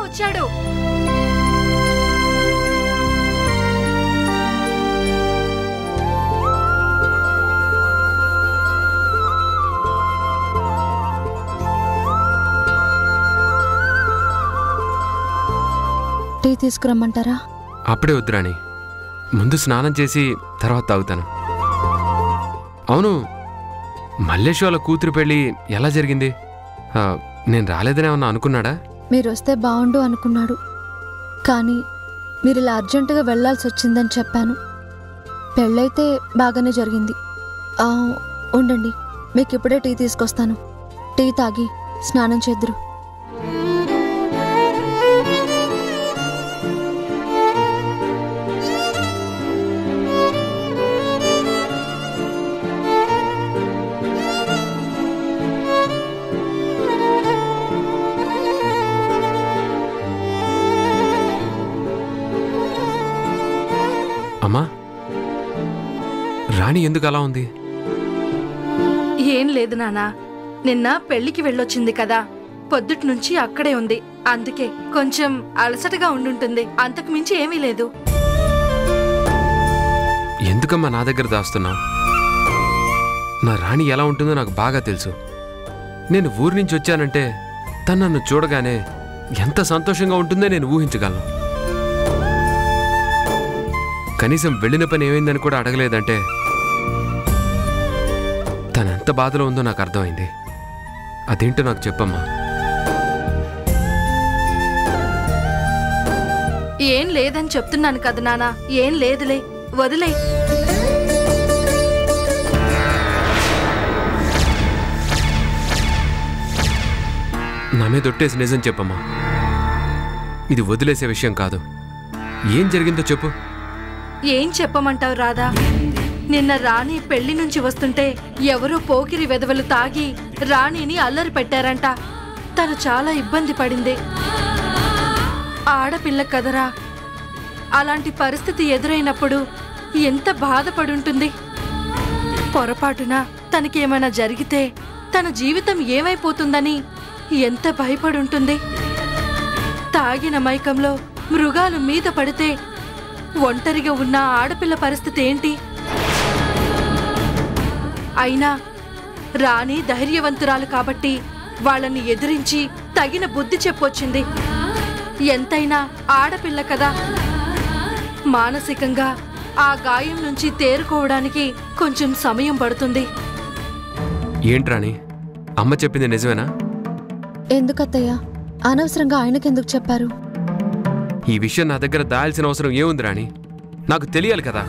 వచ్చాడు. టీ తీసుకురమ్మంటారా? అప్పుడే వద్దురాణి, ముందు స్నానం చేసి తర్వాత తాగుతాను. అవును, మల్లేష్ వాళ్ళ కూతురు పెళ్ళి ఎలా జరిగింది? నేను రాలేదని ఏమన్నా అనుకున్నాడా? మీరు వస్తే బాగుండు అనుకున్నాడు, కానీ మీరు ఇలా అర్జెంటుగా వెళ్లాల్సి వచ్చిందని చెప్పాను. పెళ్ళైతే బాగానే జరిగింది. ఉండండి, మీకు ఇప్పుడే టీ తీసుకొస్తాను. టీ తాగి స్నానం చేద్దురు. అమ్మా, రాణి ఎందుకు అలా ఉంది? ఏం లేదు నానా, నిన్న పెళ్లికి వెళ్ళొచ్చింది కదా, పొద్దుటి నుంచి అక్కడే ఉంది. అందుకే కొంచెం అలసటగా ఉండుంటుంది, అంతకు మించి ఏమీ లేదు. ఎందుకమ్మా నా దగ్గర దాస్తున్నావు? నా రాణి ఎలా ఉంటుందో నాకు బాగా తెలుసు. నేను ఊరి నుంచి వచ్చానంటే తను నన్ను చూడగానే ఎంత సంతోషంగా ఉంటుందో నేను ఊహించగలను. కనీసం వెళ్ళిన పని ఏమైందని కూడా అడగలేదంటే తనెంత బాధలో ఉందో నాకు అర్థమైంది. అదేంటో నాకు చెప్పమ్మా. ఏం లేదని చెప్తున్నాను కదా నానా, ఏం లేదులే, వదిలే. నా మీద ఒట్టేసి నిజం చెప్పమ్మా. ఇది వదిలేసే విషయం కాదు. ఏం జరిగిందో చెప్పు. ఏం చెప్పమంటావు రాధా? నిన్న రాణి పెళ్లి నుంచి వస్తుంటే ఎవరో పోకిరి వెధవలు తాగి రాణిని అల్లరి పెట్టారంట. తను చాలా ఇబ్బంది పడింది. ఆడపిల్ల కదరా, అలాంటి పరిస్థితి ఎదురైనప్పుడు ఎంత బాధపడుంటుంది. పొరపాటున తనకేమైనా జరిగితే తన జీవితం ఏమైపోతుందని ఎంత భయపడుంటుంది. తాగిన మైకంలో మృగాలు మీద పడితే ఒంటరిగా ఉన్న ఆడపిల్ల పరిస్థితి ఏంటి? అయినా రాణి ధైర్యవంతురాలు కాబట్టి వాళ్ళని ఎదిరించి తగిన బుద్ధి చెప్పొచ్చింది. ఎంతైనా ఆడపిల్ల కదా, మానసికంగా ఆ గాయం నుంచి తేరుకోవడానికి కొంచెం సమయం పడుతుంది. ఏంట్రాణి, అమ్మ చెప్పింది నిజమేనా? ఎందుకత్తయ్య అనవసరంగా ఆయనకెందుకు చెప్పారు? ఈ విషయం నా దగ్గర దాయాల్సిన అవసరం ఏముంది రాణి? నాకు తెలియాలి కదా.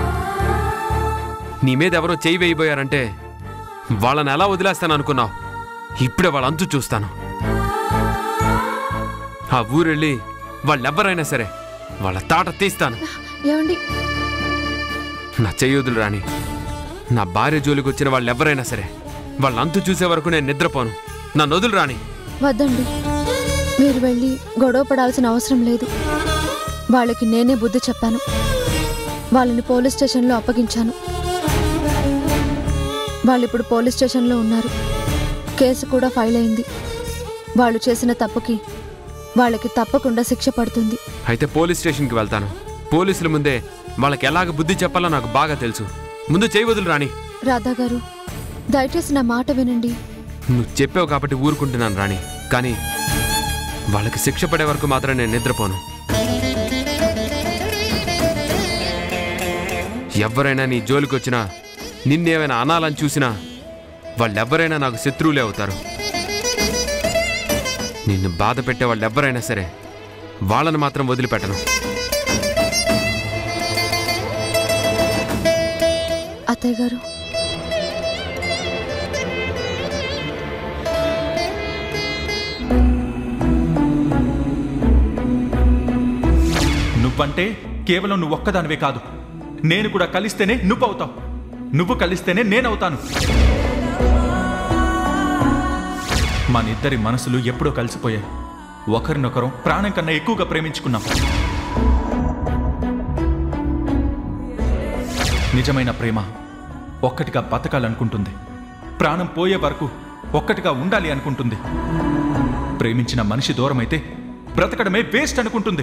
నీ మీద ఎవరో చేయి వేయబోయారంటే వాళ్ళని ఎలా వదిలేస్తాను అనుకున్నావు? ఇప్పుడే వాళ్ళ అంతు చూస్తాను. ఆ ఊరెళ్ళి వాళ్ళెవ్వరైనా సరే వాళ్ళ తాట తీస్తాను. ఏమండి, నా చెయ్యొదులు రాణి. నా భార్య జోలికి వచ్చిన వాళ్ళెవ్వరైనా సరే వాళ్ళ అంతు చూసే వరకు నేను నిద్రపోను. నా నొదులు రాణి. వద్దండి, మీరు వెళ్ళి గొడవ పడాల్సిన అవసరం లేదు. వాళ్ళకి నేనే బుద్ధి చెప్పాను. వాళ్ళని పోలీస్ స్టేషన్లో అప్పగించాను. వాళ్ళిప్పుడు పోలీస్ స్టేషన్లో ఉన్నారు. కేసు కూడా ఫైల్ అయింది. వాళ్ళు చేసిన తప్పుకి వాళ్ళకి తప్పకుండా శిక్ష పడుతుంది. అయితే పోలీస్ స్టేషన్కి వెళ్తాను. పోలీసుల ముందే వాళ్ళకి ఎలాగ బుద్ధి చెప్పాలో నాకు బాగా తెలుసు. ముందు చేయవదులు రాణి. రాధా గారు, దయచేసి నా మాట వినండి. నువ్వు చెప్పావు కాబట్టి ఊరుకుంటున్నాను రాణి. కానీ వాళ్ళకి శిక్ష పడే వరకు మాత్రం నేను నిద్రపోను. ఎవరైనా నీ జోలికి వచ్చినా, నిన్నేమైనా అనాలని చూసినా వాళ్ళెవ్వరైనా నాకు శత్రువులే అవుతారు. నిన్ను బాధ పెట్టే వాళ్ళెవ్వరైనా సరే వాళ్ళని మాత్రం వదిలిపెట్టను. అత్తయ్య గారు, నువ్వంటే కేవలం నువ్వు ఒక్కదానివే కాదు, నేను కూడా కలిస్తేనే నువ్వు అవుతావు, నువ్వు కలిస్తేనే నేనవుతాను. మనిద్దరి మనసులు ఎప్పుడో కలిసిపోయాయి. ఒకరినొకరం ప్రాణం కన్నా ఎక్కువగా ప్రేమించుకున్నాం. నిజమైన ప్రేమ ఒక్కటిగా బతకాలనుకుంటుంది. ప్రాణం పోయే వరకు ఒక్కటిగా ఉండాలి అనుకుంటుంది. ప్రేమించిన మనిషి దూరమైతే బ్రతకడమే వేస్ట్ అనుకుంటుంది.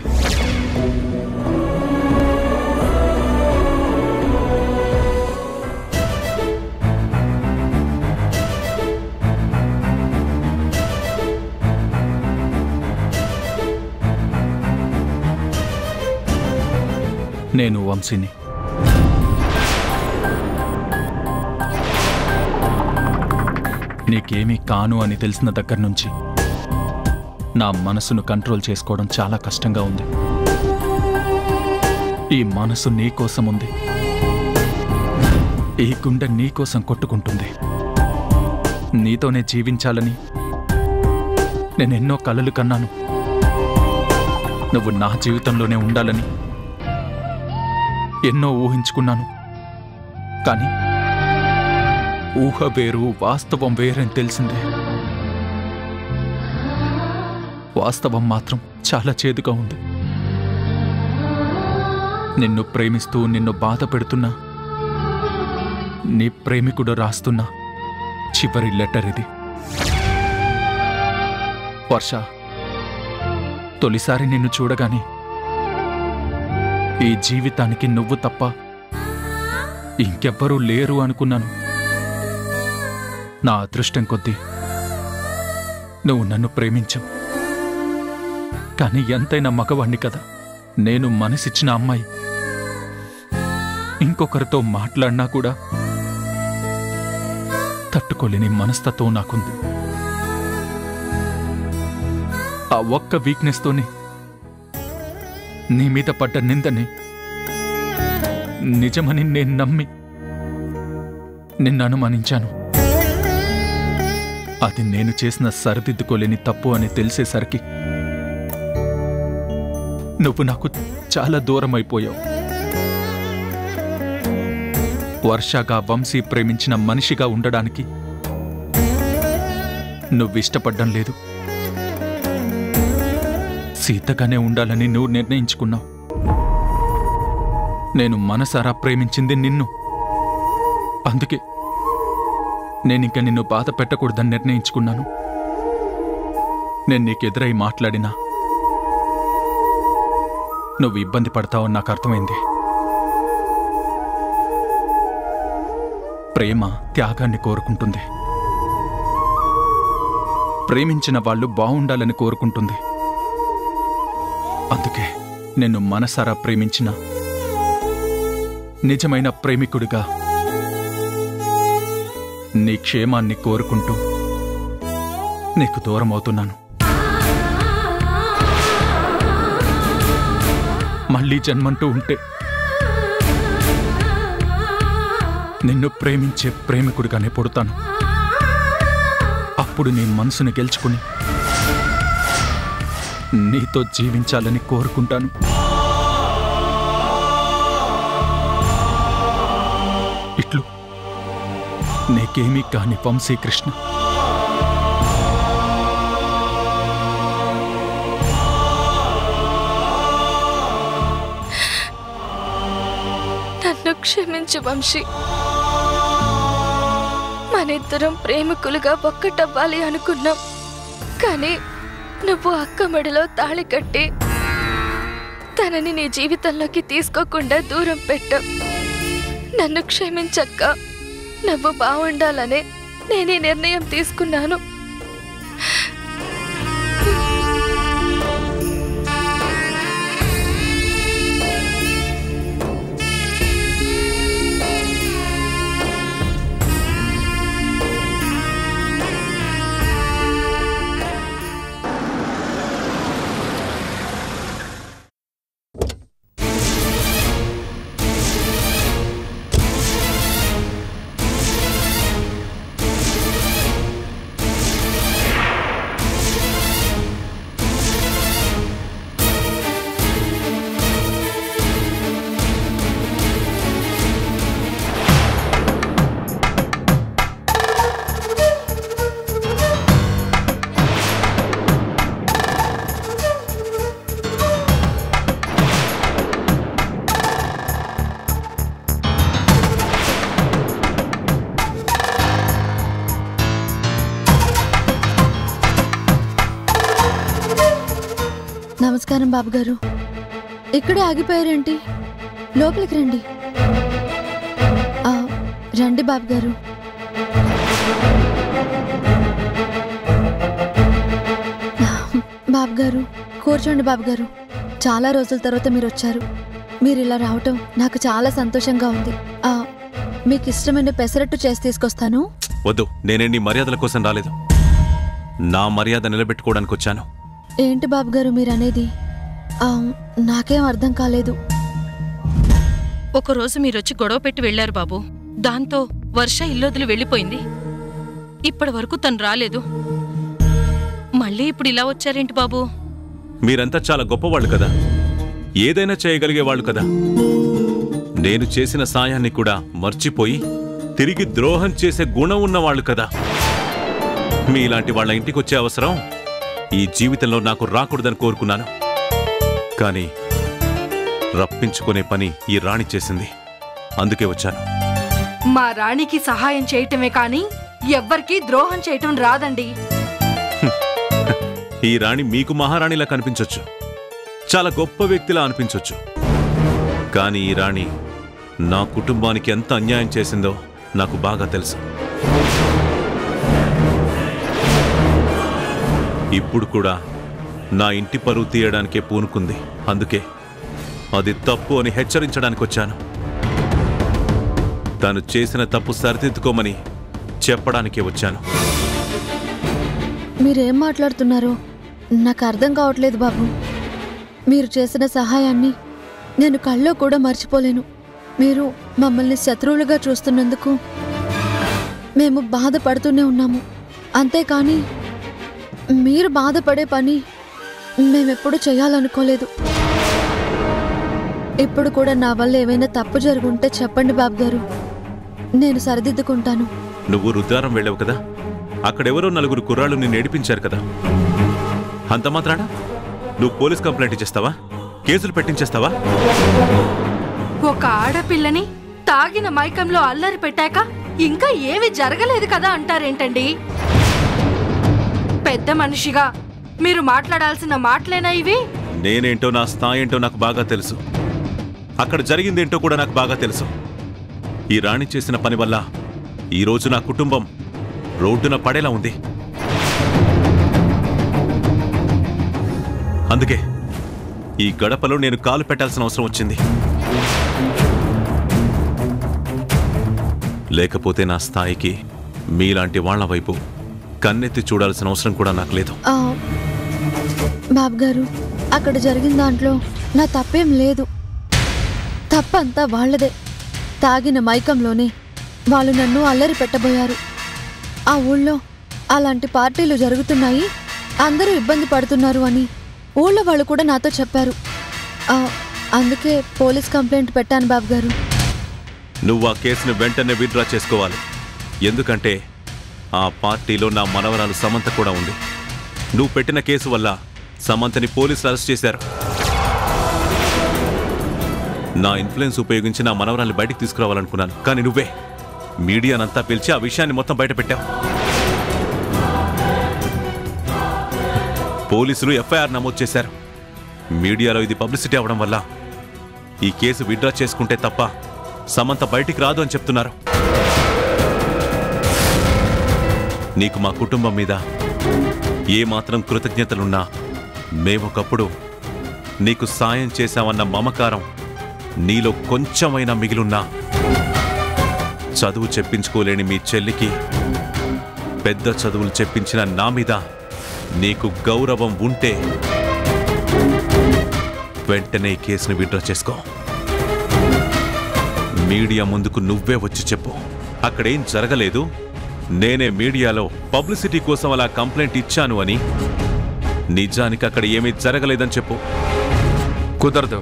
నేను వంశీని. నీకేమీ కాను అని తెలిసిన దగ్గర నుంచి నా మనసును కంట్రోల్ చేసుకోవడం చాలా కష్టంగా ఉంది. ఈ మనసు నీకోసం ఉంది. ఈ గుండె నీకోసం కొట్టుకుంటుంది. నీతోనే జీవించాలని నేనెన్నో కలలు కన్నాను. నువ్వు నా జీవితంలోనే ఉండాలని ఎన్నో ఊహించుకున్నాను. కానీ ఊహ వేరు, వాస్తవం వేరని తెలిసిందే. వాస్తవం మాత్రం చాలా చేదుగా ఉంది. నిన్ను ప్రేమిస్తూ నిన్ను బాధ పెడుతున్నా నీ ప్రేమికుడు రాస్తున్నా చివరి లెటర్ ఇది. వర్ష, తొలిసారి నిన్ను చూడగానే ఈ జీవితానికి నువ్వు తప్ప ఇంకెవ్వరూ లేరు అనుకున్నాను. నా అదృష్టం కొద్దీ నువ్వు నన్ను ప్రేమించావు. కానీ ఎంతైనా మగవాణ్ణి కదా. నేను మనసిచ్చిన అమ్మాయి ఇంకొకరితో మాట్లాడినా కూడా తట్టుకోలేని మనస్తత్వం నాకుంది. ఆ ఒక్క వీక్నెస్తోనే నీ మీద పడ్డ నిందని నిజమని నేను నమ్మి నిన్ను అనుమానించాను. అది నేను చేసిన సరిదిద్దుకోలేని తప్పు అని తెలిసేసరికి నువ్వు నాకు చాలా దూరం అయిపోయావు. వర్షగా వంశీ ప్రేమించిన మనిషిగా ఉండడానికి నువ్విష్టపడ్డం లేదు. సీతగానే ఉండాలని నువ్వు నిర్ణయించుకున్నావు. నేను మనసారా ప్రేమించింది నిన్ను. అందుకే నేనింక నిన్ను బాధ పెట్టకూడదని నిర్ణయించుకున్నాను. నేను నీకెదురై మాట్లాడినా నువ్వు ఇబ్బంది పడతావని నాకు అర్థమైంది. ప్రేమ త్యాగాన్ని కోరుకుంటుంది. ప్రేమించిన వాళ్ళు బావుండాలని కోరుకుంటుంది. అందుకే నిన్ను మనసారా ప్రేమించిన నిజమైన ప్రేమికుడిగా నీ క్షేమాన్ని కోరుకుంటూ నీకు దూరమవుతున్నాను. మళ్ళీ జన్మంటూ ఉంటే నిన్ను ప్రేమించే ప్రేమికుడిగానే పుడతాను. అప్పుడు నీ మనసుని గెలుచుకుని నీతో జీవించాలని కోరుకుంటాను. ఇట్లు నీకేమీ కాని వంశీకృష్ణ. నన్ను క్షమించు వంశీ. మనిద్దరం ప్రేమికులుగా ఒక్కటవ్వాలి అనుకున్నాం. కానీ నువ్వు అక్క మెడలో తాళి కట్టి తనని నీ జీవితంలోకి తీసుకోకుండా దూరం పెట్టావు. నన్ను క్షమించక్క. నువ్వు బాగుండాలనే నేనే నిర్ణయం తీసుకున్నాను. నమస్కారం బాబు గారు. ఇక్కడే ఆగిపోయారేంటి? లోపలికి రండి. రండి బాబు గారు. బాబు గారు కూర్చోండి. బాబు గారు, చాలా రోజుల తర్వాత మీరు వచ్చారు. మీరు ఇలా రావటం నాకు చాలా సంతోషంగా ఉంది. మీకు ఇష్టమైన పెసరట్టు చేసి తీసుకొస్తాను. వద్దు, నేనే నీ మర్యాదల కోసం రాలేదు. నా మర్యాద నిలబెట్టుకోవడానికి వచ్చాను. ఏంటి బాబు గారు మీరనేది? నాకేం అర్థం కాలేదు. ఒకరోజు మీరొచ్చి గొడవ పెట్టి వెళ్లారు బాబు. దాంతో వర్ష ఇల్లొదిలి వెళ్ళిపోయింది. ఇప్పటి వరకు తను రాలేదు. మళ్ళీ ఇప్పుడు ఇలా వచ్చారేంటి బాబు? మీరంతా చాలా గొప్పవాళ్ళు కదా, ఏదైనా చేయగలిగేవాళ్ళు కదా. నేను చేసిన సాయాన్ని కూడా మర్చిపోయి తిరిగి ద్రోహం చేసే గుణం ఉన్నవాళ్ళు కదా. మీలాంటి వాళ్ళ ఇంటికొచ్చే అవసరం ఈ జీవితంలో నాకు రాకూడదని కోరుకున్నాను. కానీ రప్పించుకునే పని ఈ రాణి చేసింది. అందుకే వచ్చాను. మా రాణికి సహాయం చేయటమే కానీ ఎవ్వరికీ ద్రోహం చేయటం రాదండి. ఈ రాణి మీకు మహారాణిలా కనిపించొచ్చు, చాలా గొప్ప వ్యక్తిలా అనిపించొచ్చు. కానీ ఈ రాణి నా కుటుంబానికి ఎంత అన్యాయం చేసిందో నాకు బాగా తెలుసు. ఇప్పుడు కూడా నా ఇంటి పరువు తీయడానికే పూనుకుంది. అందుకే అది తప్పు అని హెచ్చరించడానికి వచ్చాను. తను చేసిన తప్పు సరిదిద్దుకోమని చెప్పడానికే వచ్చాను. మీరేం మాట్లాడుతున్నారో నాకు అర్థం కావట్లేదు బాబు. మీరు చేసిన సహాయాన్ని నేను కల్లో కూడా మర్చిపోలేను. మీరు మమ్మల్ని శత్రువులుగా చూస్తున్నందుకు మేము బాధపడుతూనే ఉన్నాము. అంతేకాని మీరు బాధపడే పని మేమెప్పుడు చేయాలనుకోలేదు. ఇప్పుడు కూడా నా వల్ల ఏమైనా తప్పు జరుగుంటే చెప్పండి బాబు గారు, నేను సరిదిద్దుకుంటాను. నువ్వు రుద్రారం వెళ్ళావు కదా, అక్కడెవరో నలుగురు కుర్రాళ్ళు నిన్ను ఏడిపించారు కదా. అంత మాత్రానా నువ్వు పోలీస్ కంప్లైంట్ ఇచ్చేస్తావా? కేసులు పెట్టించేస్తావా? ఒక ఆడపిల్లని తాగిన మైకంలో అల్లరి పెట్టాక ఇంకా ఏమీ జరగలేదు కదా అంటారేంటండి? పెద్ద మనిషిగా మీరు మాట్లాడాల్సిన మాటలేనా ఇవి? నేనేంటో నా స్థాయి ఏంటో నాకు బాగా తెలుసు. అక్కడ జరిగిందేంటో కూడా నాకు బాగా తెలుసు. ఈ రాణి చేసిన పని వల్ల ఈరోజు నా కుటుంబం రోడ్డున పడేలా ఉంది. అందుకే ఈ గడపలో నేను కాలు పెట్టాల్సిన అవసరం వచ్చింది. లేకపోతే నా స్థాయికి మీలాంటి వాళ్ల వైపు కన్నెత్తి చూడాల్సిన అవసరం కూడా నాకు లేదు. బాబు గారు, అక్కడ జరిగిన దాంట్లో నా తప్పేం లేదు. తప్పంతా వాళ్లదే. తాగిన మైకంలోనే వాళ్ళు నన్ను అల్లరి పెట్టబోయారు. ఆ ఊళ్ళో అలాంటి పార్టీలు జరుగుతున్నాయి, అందరూ ఇబ్బంది పడుతున్నారు అని ఊళ్ళో వాళ్ళు కూడా నాతో చెప్పారు. అందుకే పోలీస్ కంప్లైంట్ పెట్టాను బాబు గారు. నువ్వు ఆ కేసును వెంటనే విత్డ్రా చేసుకోవాలి. ఎందుకంటే ఆ పార్టీలో నా మనవరాలు సమంత కూడా ఉంది. నువ్వు పెట్టిన కేసు వల్ల సమంతని పోలీసులు అరెస్ట్ చేశారు. నా ఇన్ఫ్లుయెన్స్ ఉపయోగించి నా మనవరాల్ని బయటికి తీసుకురావాలనుకున్నాను. కానీ నువ్వే మీడియానంతా పిలిచి ఆ విషయాన్ని మొత్తం బయట పెట్టావు. పోలీసులు ఎఫ్ఐఆర్ నమోదు చేశారు. మీడియాలో ఇది పబ్లిసిటీ అవడం వల్ల ఈ కేసు విత్డ్రా చేసుకుంటే తప్ప సమంత బయటికి రాదు అని చెప్తున్నారు. నీకు మా కుటుంబం మీద ఏమాత్రం కృతజ్ఞతలున్నా, మేమొకప్పుడు నీకు సాయం చేశామన్న మమకారం నీలో కొంచెమైనా మిగిలున్నా, చదువు చెప్పించుకోలేని మీ చెల్లికి పెద్ద చదువులు చెప్పించిన నా మీద నీకు గౌరవం ఉంటే వెంటనే ఈ కేసును విత్డ్రా చేసుకో. మీడియా ముందుకు నువ్వే వచ్చి చెప్పు, అక్కడేం జరగలేదు, నేనే మీడియాలో పబ్లిసిటీ కోసం అలా కంప్లైంట్ ఇచ్చాను అని. నిజానికి అక్కడ ఏమీ జరగలేదని చెప్పు. కుదరదు.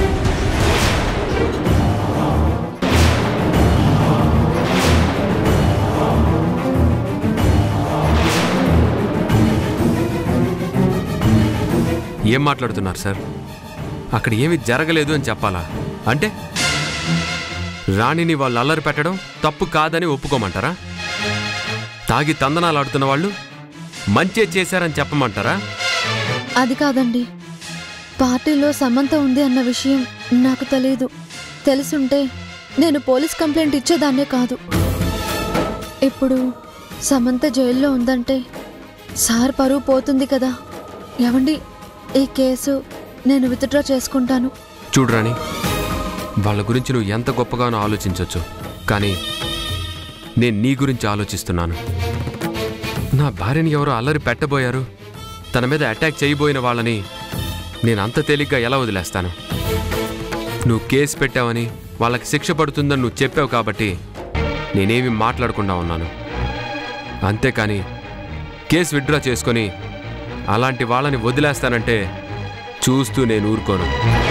ఏం మాట్లాడుతున్నారు సార్? అక్కడ ఏమీ జరగలేదు అని చెప్పాలా? అంటే రాణిని వాళ్ళు అల్లరి పెట్టడం తప్పు కాదని ఒప్పుకోమంటారా? తాగి తందనాలు ఆడుతున్న వాళ్ళు మంచి చేశారని చెప్పమంటారా? అది కాదండి, పార్టీలో సమంత ఉంది అన్న విషయం నాకు తెలీదు. తెలుసుంటే నేను పోలీస్ కంప్లైంట్ ఇచ్చేదాన్నే కాదు. ఇప్పుడు సమంత జైల్లో ఉందంటే సార్ పరువు పోతుంది కదా. ఏమండి, ఈ కేసు నేను విత్డ్రా చేసుకుంటాను. చూడరాని, వాళ్ళ గురించి నువ్వు ఎంత గొప్పగానో ఆలోచించవచ్చు, కానీ నేను నీ గురించి ఆలోచిస్తున్నాను. నా భార్యని ఎవరో అల్లరి పెట్టబోయారు, తన మీద అటాక్ చేయబోయిన వాళ్ళని నేను అంత తేలిగ్గా ఎలా వదిలేస్తాను? నువ్వు కేసు పెట్టావని వాళ్ళకి శిక్ష పడుతుందని నువ్వు చెప్పావు కాబట్టి నేనేమి మాట్లాడకుండా ఉన్నాను. అంతేకాని కేసు విత్డ్రా చేసుకొని అలాంటి వాళ్ళని వదిలేస్తానంటే చూస్తూ నేను ఊరుకోను.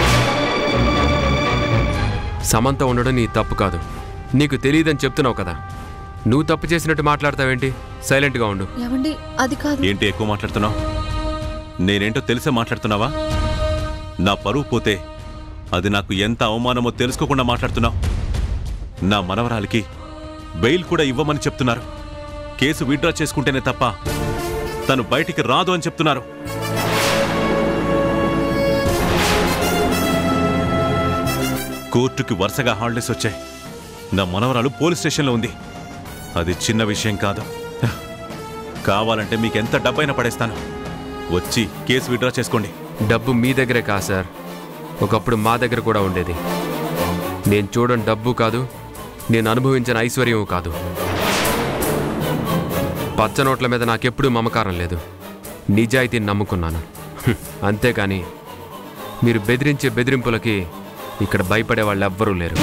సమంత ఉండడం నీ తప్పు కాదు, నీకు తెలియదని చెప్తున్నావు కదా. నువ్వు తప్పు చేసినట్టు మాట్లాడతావేంటి? సైలెంట్గా ఉండు. ఏమండి, అది కాదు. ఏంటి ఎక్కువ మాట్లాడుతున్నావు? నేనేంటో తెలిసే మాట్లాడుతున్నావా? నా పరువు పోతే అది నాకు ఎంత అవమానమో తెలుసుకోకుండా మాట్లాడుతున్నావు. నా మనవరాలికి బెయిల్ కూడా ఇవ్వమని చెప్తున్నారు. కేసు విత్డ్రా చేసుకుంటేనే తప్ప తను బయటికి రాదు అని చెప్తున్నారు. కోర్టుకి వరుసగా హాలిడేస్ వచ్చాయి. నా మనవరాలు పోలీస్ స్టేషన్లో ఉంది. అది చిన్న విషయం కాదు. కావాలంటే మీకెంత డబ్బైనా పడేస్తాను. వచ్చి కేసు విత్డ్రా చేసుకోండి. డబ్బు మీ దగ్గరే కాదు సార్, ఒకప్పుడు మా దగ్గర కూడా ఉండేది. నేను చూడడం డబ్బు కాదు, నేను అనుభవించిన ఐశ్వర్యం కాదు. పచ్చనోట్ల మీద నాకెప్పుడూ మమకారం లేదు, నిజాయితీని నమ్ముకున్నాను. అంతేకాని మీరు బెదిరించే బెదిరింపులకి ఇక్కడ భయపడే వాళ్ళు ఎవ్వరూ లేరు.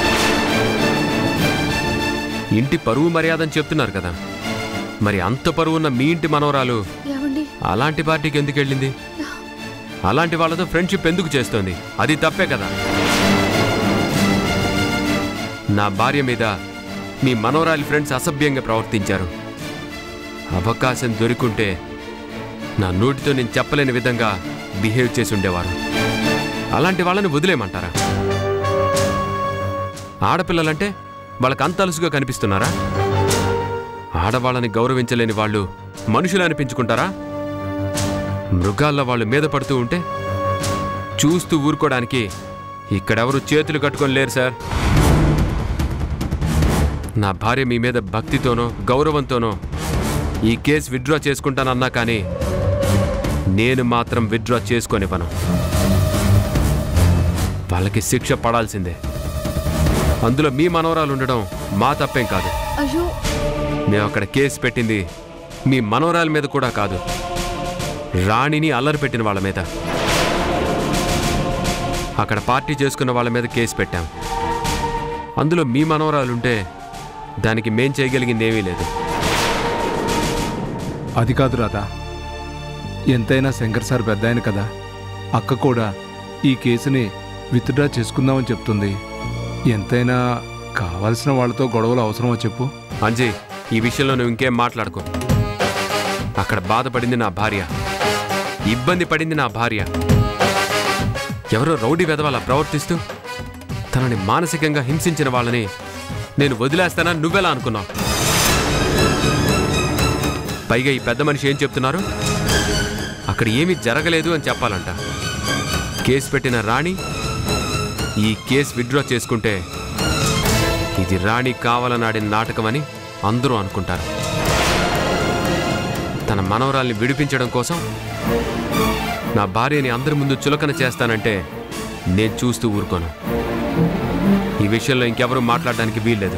ఇంటి పరువు మర్యాదని చెప్తున్నారు కదా, మరి అంత పరువున్న మీ ఇంటి మనవరాలు అలాంటి పార్టీకి ఎందుకు వెళ్ళింది? అలాంటి వాళ్ళతో ఫ్రెండ్షిప్ ఎందుకు చేస్తోంది? అది తప్పే కదా. నా భార్య మీద మీ మనవరాలి ఫ్రెండ్స్ అసభ్యంగా ప్రవర్తించారు. అవకాశం దొరికింటే నా నోటితో నేను చెప్పలేని విధంగా బిహేవ్ చేసి ఉండేవారు. అలాంటి వాళ్ళని వదిలేయమంటారా? ఆడపిల్లలంటే వాళ్ళకి అంత అలుసుగా కనిపిస్తున్నారా? ఆడవాళ్ళని గౌరవించలేని వాళ్ళు మనుషులు అనిపించుకుంటారా? మృగాల్లో వాళ్ళు మీద పడుతూ ఉంటే చూస్తూ ఊరుకోవడానికి ఇక్కడెవరు చేతులు కట్టుకొని లేరు సార్. నా భార్య మీ మీద భక్తితోనో గౌరవంతోనో ఈ కేసు విత్డ్రా చేసుకుంటానన్నా కానీ నేను మాత్రం విత్డ్రా చేసుకొనివ్వను. వాళ్ళకి శిక్ష పడాల్సిందే. అందులో మీ మనవరాలు ఉండడం మా తప్పేం కాదు. మేము అక్కడ కేసు పెట్టింది మీ మనవరాల మీద కూడా కాదు, రాణిని అల్లరి పెట్టిన వాళ్ళ మీద. అక్కడ పార్టీ చేసుకున్న వాళ్ళ మీద కేసు పెట్టాం. అందులో మీ మనవరాలుంటే దానికి మేం చేయగలిగింది ఏమీ లేదు. అది కాదు రాధా, ఎంతైనా శంకర్ సార్ పెద్ద ఆయన కదా. అక్క కూడా ఈ కేసుని విత్డ్రా చేసుకుందామని చెప్తుంది. ఎంతైనా కావాల్సిన వాళ్ళతో గొడవలు అవసరమో చెప్పు. అంజీ, ఈ విషయంలో నువ్వు ఇంకేం మాట్లాడుకో. అక్కడ బాధపడింది నా భార్య, ఇబ్బంది పడింది నా భార్య. ఎవరో రౌడీ వెధవలా ప్రవర్తిస్తూ తనని మానసికంగా హింసించిన వాళ్ళని నేను వదిలేస్తానని నువ్వెలా అనుకున్నావు? పైగా ఈ పెద్ద మనిషి ఏం చెప్తున్నారు? అక్కడ ఏమీ జరగలేదు అని చెప్పాలంట. కేసు పెట్టిన రాణి ఈ కేసు విత్డ్రా చేసుకుంటే ఇది రాణి కావాలని ఆడిన నాటకమని అందరూ అనుకుంటారు. తన మనవరాల్ని విడిపించడం కోసం నా భార్యని అందరి ముందు చులకన చేస్తానంటే నేను చూస్తూ ఊరుకోను. ఈ విషయంలో ఇంకెవరూ మాట్లాడడానికి వీల్లేదు.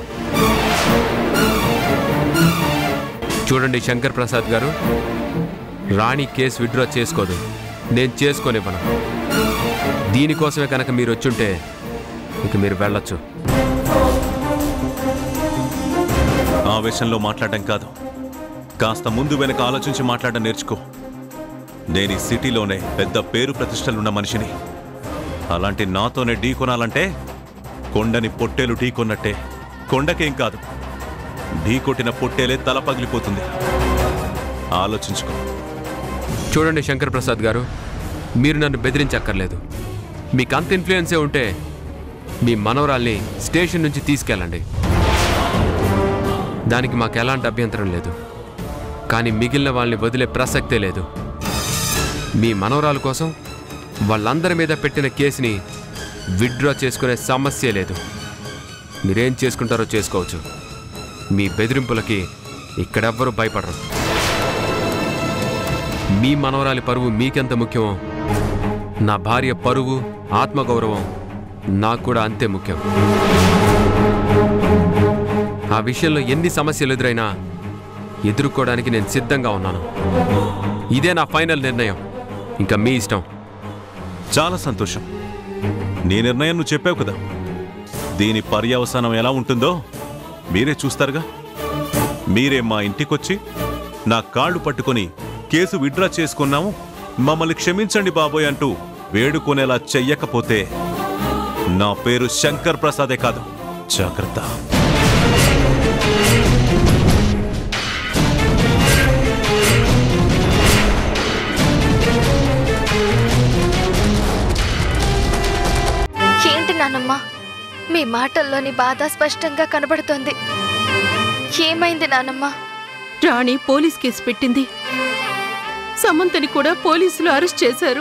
చూడండి శంకర్ ప్రసాద్ గారు, రాణి కేసు విత్డ్రా చేసుకోదు, నేను చేసుకోనివ్వను. దీనికోసమే కనుక మీరు వచ్చుంటే ఇక మీరు వెళ్ళొచ్చు. ఆవేశంలో మాట్లాడడం కాదు, కాస్త ముందు వెనక ఆలోచించి మాట్లాడడం నేర్చుకో. నేను ఈ సిటీలోనే పెద్ద పేరు ప్రతిష్టలున్న మనిషిని. అలాంటి నాతోనే ఢీ కొనాలంటే కొండని పొట్టేలు ఢీ కొన్నట్టే. కొండకేం కాదు, ఢీ కొట్టిన పొట్టేలే తల పగిలిపోతుంది. ఆలోచించుకో. చూడండి శంకర్ ప్రసాద్ గారు, మీరు నన్ను బెదిరించక్కర్లేదు. మీకు అంత ఇన్ఫ్లుయెన్సే ఉంటే మీ మనవరాల్ని స్టేషన్ నుంచి తీసుకెళ్ళండి, దానికి మాకు ఎలాంటి అభ్యంతరం లేదు. కానీ మిగిలిన వాళ్ళని వదిలే ప్రసక్తే లేదు. మీ మనవరాల కోసం వాళ్ళందరి మీద పెట్టిన కేసుని విత్డ్రా చేసుకునే సమస్య లేదు. మీరేం చేసుకుంటారో చేసుకోవచ్చు. మీ బెదిరింపులకి ఇక్కడెవ్వరూ భయపడరు. మీ మనవరాలి పరువు మీకెంత ముఖ్యమో నా భార్య పరువు ఆత్మగౌరవం నాకు కూడా అంతే ముఖ్యం. ఆ విషయంలో ఎన్ని సమస్యలు ఎదురైనా ఎదుర్కోవడానికి నేను సిద్ధంగా ఉన్నాను. ఇదే నా ఫైనల్ నిర్ణయం. ఇంకా మీ ఇష్టం. చాలా సంతోషం. నీ నిర్ణయం నువ్వు చెప్పావు కదా. దీని పర్యవసానం ఎలా ఉంటుందో మీరే చూస్తారుగా. మీరే మా ఇంటికొచ్చి నా కాళ్ళు పట్టుకొని కేసు విత్డ్రా చేసుకున్నాము, మమ్మల్ని క్షమించండి బాబోయ్ అంటూ వేడుకునేలా చెయ్యకపోతే నా పేరు శంకర్ ప్రసాదే కాదు. జాగ్రత్త. ఏంటి నానమ్మ, మీ మాటల్లోని బాధ స్పష్టంగా కనబడుతోంది. ఏమైంది నానమ్మ? రాణి పోలీస్ కేసు పెట్టింది. సమంతని కూడా పోలీసులు అరెస్ట్ చేశారు.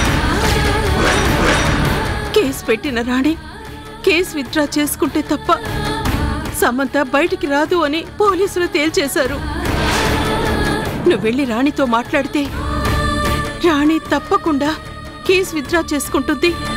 కేసు పెట్టిన రాణి కేసు విత్డ్రా చేసుకుంటే తప్ప సమంత బయటికి రాదు అని పోలీసులు తేల్చేశారు. నువ్వు వెళ్ళి రాణితో మాట్లాడితే రాణి తప్పకుండా కేసు విత్డ్రా చేసుకుంటుంది.